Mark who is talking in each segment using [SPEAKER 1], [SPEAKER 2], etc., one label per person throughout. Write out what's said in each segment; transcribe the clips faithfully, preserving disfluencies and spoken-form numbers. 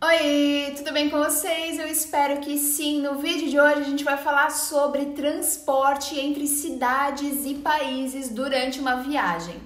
[SPEAKER 1] Oi, tudo bem com vocês? Eu espero que sim. No vídeo de hoje a gente vai falar sobre transporte entre cidades e países durante uma viagem.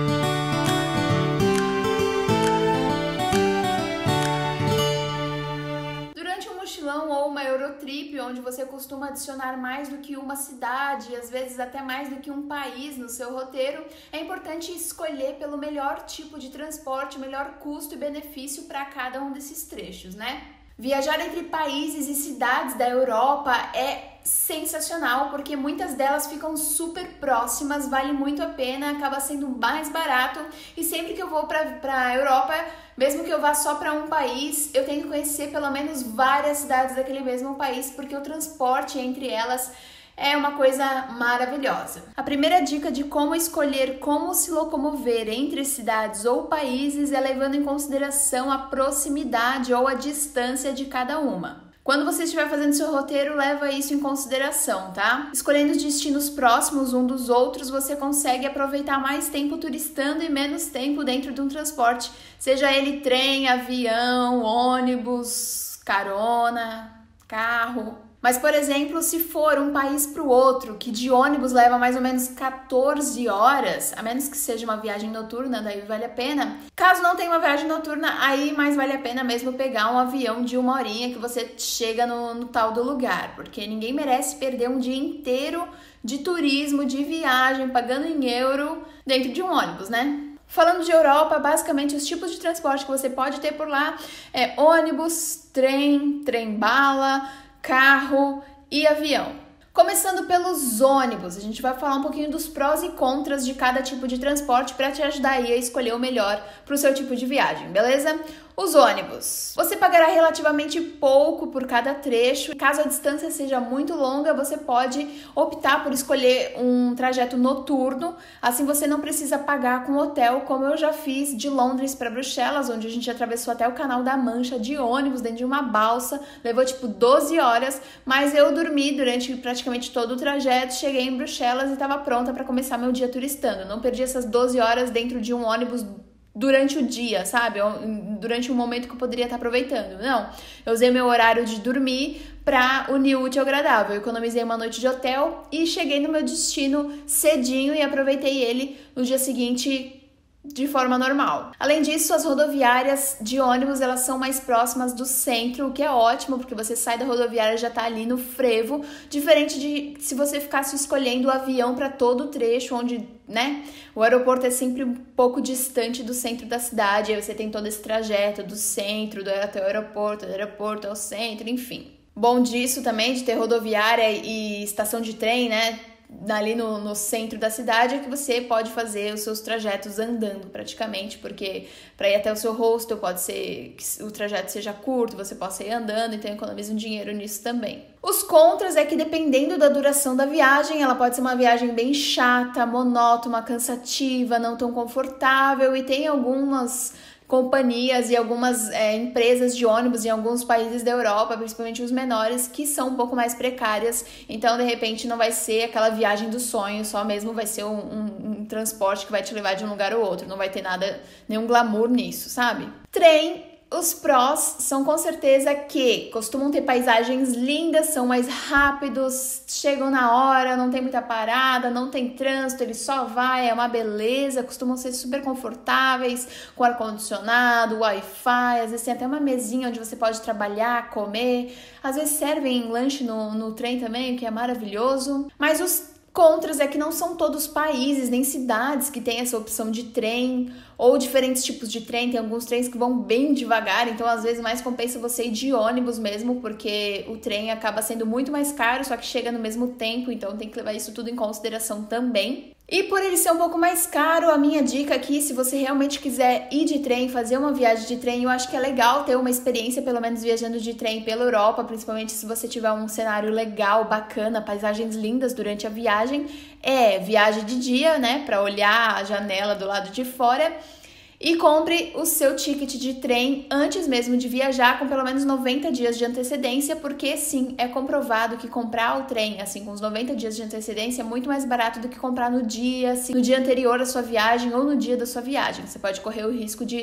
[SPEAKER 1] Durante um mochilão ou uma Eurotrip, onde você costuma adicionar mais do que uma cidade, às vezes até mais do que um país no seu roteiro, é importante escolher pelo melhor tipo de transporte, o melhor custo e benefício para cada um desses trechos, né? Viajar entre países e cidades da Europa é sensacional, porque muitas delas ficam super próximas, vale muito a pena, acaba sendo mais barato, e sempre que eu vou para a Europa, mesmo que eu vá só para um país, eu tento conhecer pelo menos várias cidades daquele mesmo país, porque o transporte entre elas é uma coisa maravilhosa. A primeira dica de como escolher como se locomover entre cidades ou países é levando em consideração a proximidade ou a distância de cada uma. Quando você estiver fazendo seu roteiro, leva isso em consideração, tá? Escolhendo destinos próximos um dos outros, você consegue aproveitar mais tempo turistando e menos tempo dentro de um transporte, seja ele trem, avião, ônibus, carona, carro. Mas, por exemplo, se for um país para o outro, que de ônibus leva mais ou menos quatorze horas, a menos que seja uma viagem noturna, daí vale a pena. Caso não tenha uma viagem noturna, aí mais vale a pena mesmo pegar um avião de uma horinha que você chega no, no tal do lugar, porque ninguém merece perder um dia inteiro de turismo, de viagem, pagando em euro dentro de um ônibus, né? Falando de Europa, basicamente os tipos de transporte que você pode ter por lá é ônibus, trem, trem-bala, carro e avião. Começando pelos ônibus, a gente vai falar um pouquinho dos prós e contras de cada tipo de transporte para te ajudar aí a escolher o melhor para o seu tipo de viagem, beleza? Os ônibus. Você pagará relativamente pouco por cada trecho. Caso a distância seja muito longa, você pode optar por escolher um trajeto noturno. Assim você não precisa pagar com hotel, como eu já fiz de Londres para Bruxelas, onde a gente atravessou até o Canal da Mancha de ônibus, dentro de uma balsa. Levou tipo doze horas, mas eu dormi durante praticamente todo o trajeto. Cheguei em Bruxelas e estava pronta para começar meu dia turistando. Não perdi essas doze horas dentro de um ônibus durante o dia, sabe? Durante um momento que eu poderia estar aproveitando. Não, eu usei meu horário de dormir para unir o útil ao agradável. Eu economizei uma noite de hotel e cheguei no meu destino cedinho e aproveitei ele no dia seguinte de forma normal. Além disso, as rodoviárias de ônibus, elas são mais próximas do centro, o que é ótimo, porque você sai da rodoviária e já tá ali no frevo, diferente de se você ficasse escolhendo o avião para todo o trecho, onde, né, o aeroporto é sempre um pouco distante do centro da cidade, aí você tem todo esse trajeto do centro, do até o aeroporto, do aeroporto ao centro, enfim. Bom disso também, de ter rodoviária e estação de trem, né, ali no, no centro da cidade, é que você pode fazer os seus trajetos andando praticamente, porque para ir até o seu hostel pode ser que o trajeto seja curto, você possa ir andando, então economiza um dinheiro nisso também. Os contras é que dependendo da duração da viagem, ela pode ser uma viagem bem chata, monótona, cansativa, não tão confortável, e tem algumas companhias e algumas é, empresas de ônibus em alguns países da Europa, principalmente os menores, que são um pouco mais precárias, então de repente não vai ser aquela viagem do sonho, só mesmo vai ser um, um, um transporte que vai te levar de um lugar ao outro, não vai ter nada, nenhum glamour nisso, sabe? Trem. Os prós são com certeza que costumam ter paisagens lindas, são mais rápidos, chegam na hora, não tem muita parada, não tem trânsito, ele só vai, é uma beleza, costumam ser super confortáveis, com ar-condicionado, Wi-Fi, às vezes tem até uma mesinha onde você pode trabalhar, comer, às vezes servem lanche no, no trem também, o que é maravilhoso, mas os contras é que não são todos países nem cidades que têm essa opção de trem ou diferentes tipos de trem. Tem alguns trens que vão bem devagar, então às vezes mais compensa você ir de ônibus mesmo, porque o trem acaba sendo muito mais caro, só que chega no mesmo tempo, então tem que levar isso tudo em consideração também. E por ele ser um pouco mais caro, a minha dica aqui, se você realmente quiser ir de trem, fazer uma viagem de trem, eu acho que é legal ter uma experiência, pelo menos viajando de trem pela Europa, principalmente se você tiver um cenário legal, bacana, paisagens lindas durante a viagem. É viagem de dia, né, para olhar a janela do lado de fora. E compre o seu ticket de trem antes mesmo de viajar, com pelo menos noventa dias de antecedência, porque sim, é comprovado que comprar o trem assim com os noventa dias de antecedência é muito mais barato do que comprar no dia, assim, no dia anterior à sua viagem ou no dia da sua viagem. Você pode correr o risco de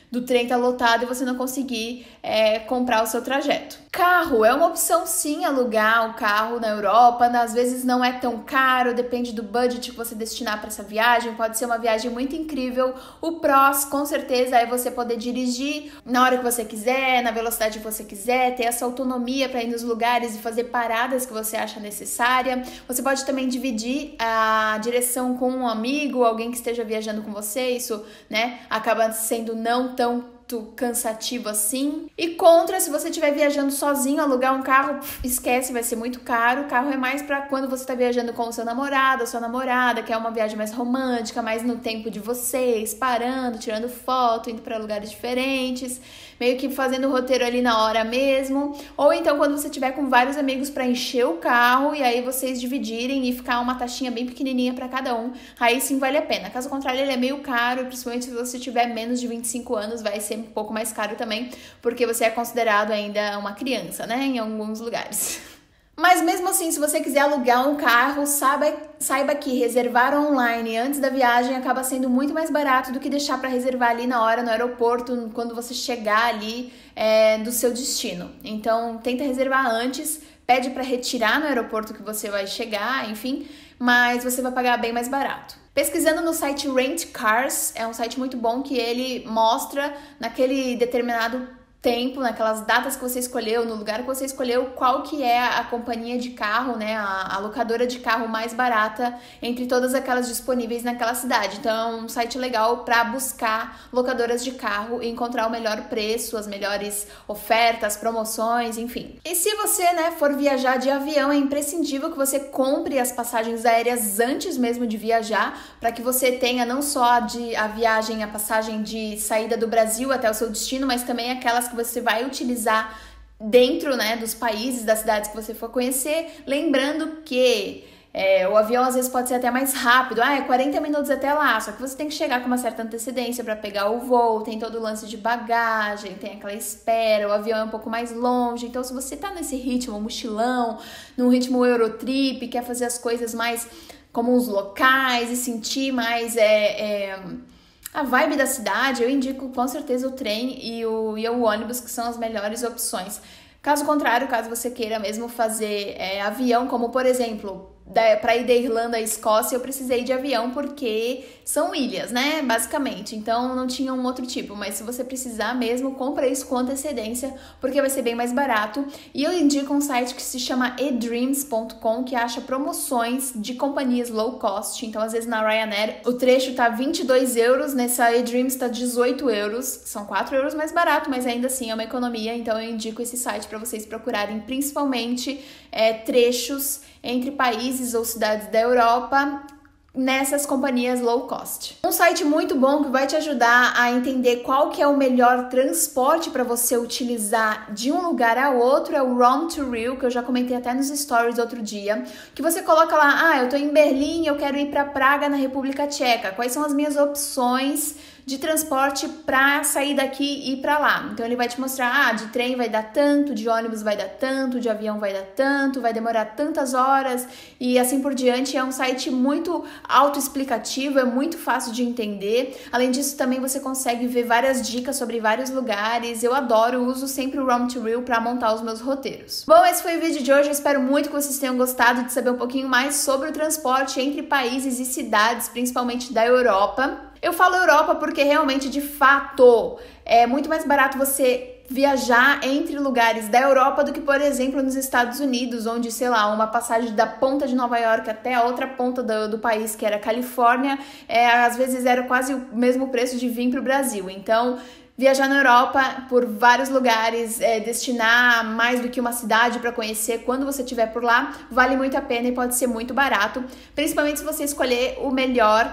[SPEAKER 1] do trem tá lotado e você não conseguir é, comprar o seu trajeto. Carro é uma opção sim, alugar um carro na Europa, às vezes não é tão caro, depende do budget que você destinar para essa viagem, pode ser uma viagem muito incrível. O prós, com certeza, é você poder dirigir na hora que você quiser, na velocidade que você quiser, ter essa autonomia para ir nos lugares e fazer paradas que você acha necessária. Você pode também dividir a direção com um amigo, alguém que esteja viajando com você, isso, né, acaba sendo não tão cansativo assim. E contra, se você estiver viajando sozinho, alugar um carro, esquece, vai ser muito caro. O carro é mais para quando você está viajando com o seu namorado, a sua namorada, que é uma viagem mais romântica, mais no tempo de vocês, parando, tirando foto, indo para lugares diferentes, meio que fazendo o roteiro ali na hora mesmo. Ou então quando você tiver com vários amigos para encher o carro e aí vocês dividirem e ficar uma taxinha bem pequenininha para cada um, aí sim vale a pena. Caso contrário, ele é meio caro, principalmente se você tiver menos de vinte e cinco anos, vai ser um pouco mais caro também, porque você é considerado ainda uma criança, né, em alguns lugares. Mas mesmo assim, se você quiser alugar um carro, saiba, saiba que reservar online antes da viagem acaba sendo muito mais barato do que deixar para reservar ali na hora no aeroporto, quando você chegar ali é, do seu destino. Então, tenta reservar antes, pede para retirar no aeroporto que você vai chegar, enfim, mas você vai pagar bem mais barato. Pesquisando no site Rent Cars, é um site muito bom que ele mostra naquele determinado tempo, naquelas datas que você escolheu, no lugar que você escolheu, qual que é a companhia de carro, né, a, a locadora de carro mais barata entre todas aquelas disponíveis naquela cidade. Então, é um site legal para buscar locadoras de carro e encontrar o melhor preço, as melhores ofertas, promoções, enfim. E se você, né, for viajar de avião, é imprescindível que você compre as passagens aéreas antes mesmo de viajar, para que você tenha não só de, a viagem, a passagem de saída do Brasil até o seu destino, mas também aquelas que você vai utilizar dentro, né, dos países, das cidades que você for conhecer, lembrando que é, o avião às vezes pode ser até mais rápido, ah, é quarenta minutos até lá, só que você tem que chegar com uma certa antecedência para pegar o voo, tem todo o lance de bagagem, tem aquela espera, o avião é um pouco mais longe, então se você tá nesse ritmo mochilão, num ritmo Eurotrip, quer fazer as coisas mais como os locais e sentir mais é, é, a vibe da cidade, eu indico com certeza o trem e o, e o ônibus, que são as melhores opções. Caso contrário, caso você queira mesmo fazer é, avião, como por exemplo, para ir da Irlanda à Escócia, eu precisei de avião porque são ilhas, né, basicamente, então não tinha um outro tipo, mas se você precisar mesmo, compra isso com antecedência, porque vai ser bem mais barato. E eu indico um site que se chama e dreams ponto com, que acha promoções de companhias low cost, então às vezes na Ryanair o trecho tá vinte e dois euros, nessa eDreams tá dezoito euros, são quatro euros mais barato, mas ainda assim é uma economia, então eu indico esse site para vocês procurarem, principalmente é, trechos entre países ou cidades da Europa nessas companhias low cost. Um site muito bom que vai te ajudar a entender qual que é o melhor transporte para você utilizar de um lugar a outro é o Rom to Rio, que eu já comentei até nos stories outro dia, que você coloca lá, ah, eu tô em Berlim, eu quero ir para Praga, na República Tcheca, quais são as minhas opções de transporte para sair daqui e ir para lá. Então ele vai te mostrar, ah, de trem vai dar tanto, de ônibus vai dar tanto, de avião vai dar tanto, vai demorar tantas horas e assim por diante. É um site muito autoexplicativo, é muito fácil de entender. Além disso, também você consegue ver várias dicas sobre vários lugares. Eu adoro, uso sempre o Rom to Rio para montar os meus roteiros. Bom, esse foi o vídeo de hoje. Eu espero muito que vocês tenham gostado de saber um pouquinho mais sobre o transporte entre países e cidades, principalmente da Europa. Eu falo Europa porque realmente, de fato, é muito mais barato você viajar entre lugares da Europa do que, por exemplo, nos Estados Unidos, onde, sei lá, uma passagem da ponta de Nova York até a outra ponta do, do país, que era a Califórnia, é, às vezes era quase o mesmo preço de vir para o Brasil. Então, viajar na Europa por vários lugares, é, destinar mais do que uma cidade para conhecer quando você estiver por lá, vale muito a pena e pode ser muito barato, principalmente se você escolher o melhor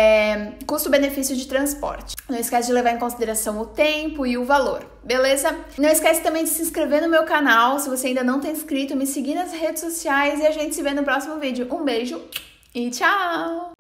[SPEAKER 1] É, custo-benefício de transporte. Não esquece de levar em consideração o tempo e o valor, beleza? Não esquece também de se inscrever no meu canal, se você ainda não está inscrito, me seguir nas redes sociais e a gente se vê no próximo vídeo. Um beijo e tchau!